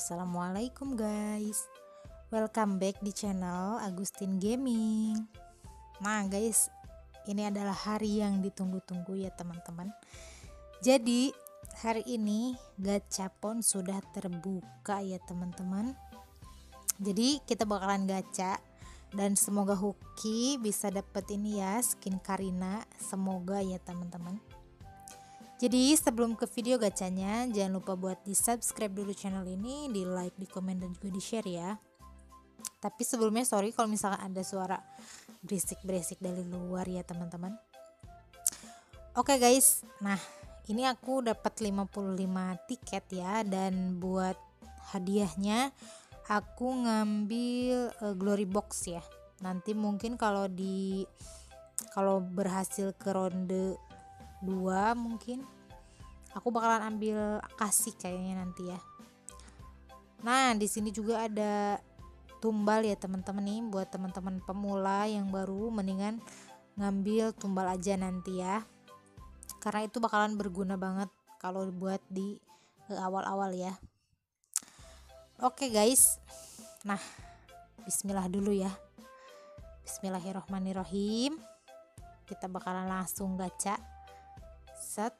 Assalamualaikum guys, welcome back di channel Agustin Gaming. Nah guys, ini adalah hari yang ditunggu-tunggu ya teman-teman. Jadi hari ini gachapon sudah terbuka ya teman-teman. Jadi kita bakalan gacha dan semoga Hoki bisa dapet ini ya, skin Karina, semoga ya teman-teman. Jadi sebelum ke video gacanya, jangan lupa buat di subscribe dulu channel ini, di like, di komen, dan juga di share ya. Tapi sebelumnya sorry kalau misalkan ada suara berisik-berisik dari luar ya teman-teman. Oke guys, nah ini aku dapat 55 tiket ya, dan buat hadiahnya aku ngambil glory box ya. Nanti mungkin kalau berhasil ke ronde 2 mungkin aku bakalan ambil kasih kayaknya nanti ya. Nah di sini juga ada tumbal ya teman-teman nih, buat teman-teman pemula yang baru mendingan ngambil tumbal aja nanti ya, karena itu bakalan berguna banget kalau buat di awal-awal ya. Oke guys, nah bismillah dulu ya. Bismillahirrohmanirrohim, kita bakalan langsung gacha. Set.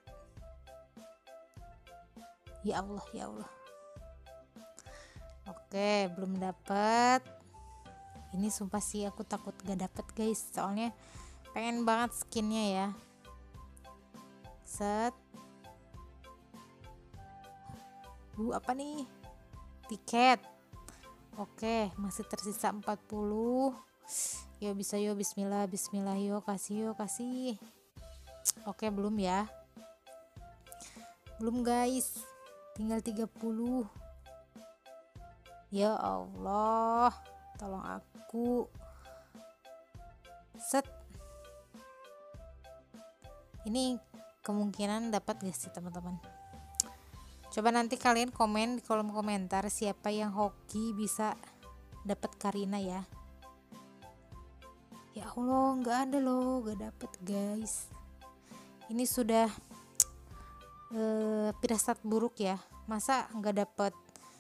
Ya Allah, ya Allah. Oke, belum dapet. Ini sumpah sih aku takut gak dapet guys, soalnya pengen banget skinnya ya. Set. Apa nih? Tiket. Oke, masih tersisa 40. Yo bisa yo, bismillah, bismillah yo, kasih yo, kasih. Oke, belum ya. Belum guys, tinggal 30. Ya Allah, tolong aku. Set. Ini kemungkinan dapat gak sih teman-teman? Coba nanti kalian komen di kolom komentar siapa yang hoki bisa dapat Karina ya. Ya Allah, nggak ada loh, nggak dapet guys. Ini sudah firasat buruk ya, masa nggak dapet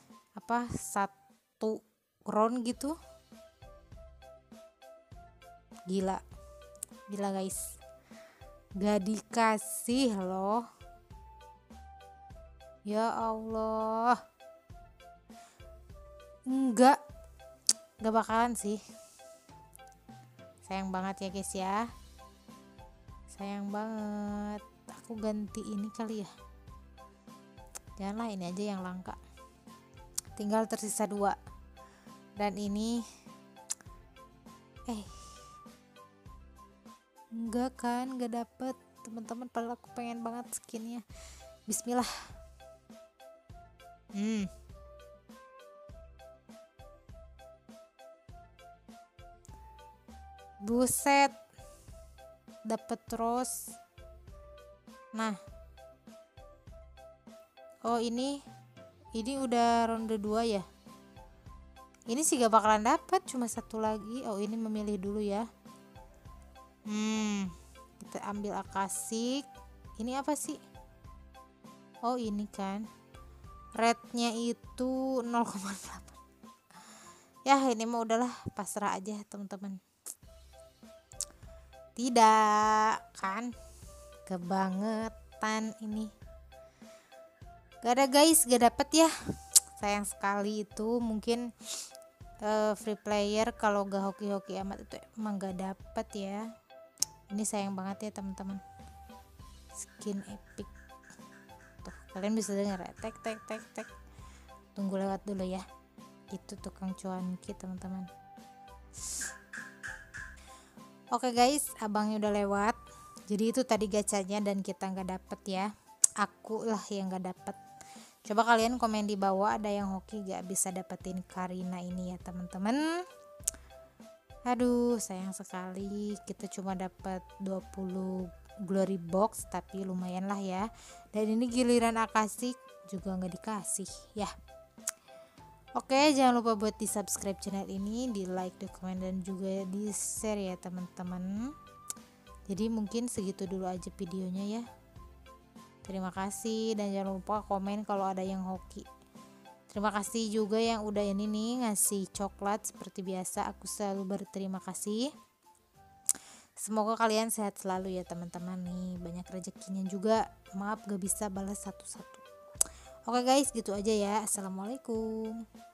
satu crown gitu. Gila guys, gak dikasih loh. Ya Allah, enggak bakalan sih. Sayang banget ya guys ya, sayang banget. Aku ganti ini kali ya, janganlah, ini aja yang langka. Tinggal tersisa 2 dan ini enggak kan, enggak dapet teman-teman, padahal aku pengen banget skinnya. Bismillah. Buset, dapet terus. Nah, oh ini udah ronde 2 ya. Ini sih gak bakalan dapat, cuma satu lagi. Oh ini memilih dulu ya. Kita ambil akasik. Ini apa sih? Oh ini kan rednya itu 0,8. Ya ini mah udahlah, pasrah aja teman-teman. Tidak kan, kebangetan ini. Gak ada guys, gak dapet ya, sayang sekali. Itu mungkin free player kalau gak hoki-hoki amat itu emang gak dapet ya. Ini sayang banget ya teman-teman. Skin epic tuh, kalian bisa dengar ya, tek. Tunggu lewat dulu ya, itu tukang cuanki teman-teman. Oke guys, abangnya udah lewat. Jadi itu tadi gacanya dan kita nggak dapet ya, aku lah yang nggak dapet. Coba kalian komen di bawah ada yang hoki gak bisa dapetin Karina ini ya teman-teman. Aduh sayang sekali, kita cuma dapat 20 glory box, tapi lumayan lah ya. Dan ini giliran akasik juga nggak dikasih ya. Oke, jangan lupa buat di subscribe channel ini, di like, di komen, dan juga di share ya teman-teman. Jadi mungkin segitu dulu aja videonya ya. Terima kasih, dan jangan lupa komen kalau ada yang hoki. Terima kasih juga yang udah ini nih ngasih coklat, seperti biasa aku selalu berterima kasih. Semoga kalian sehat selalu ya teman-teman nih, banyak rezekinya juga. Maaf gak bisa balas satu-satu. Oke guys, gitu aja ya. Assalamualaikum.